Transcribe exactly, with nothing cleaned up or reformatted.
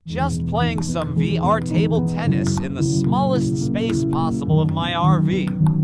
Just playing some V R table tennis in the smallest space possible of my R V.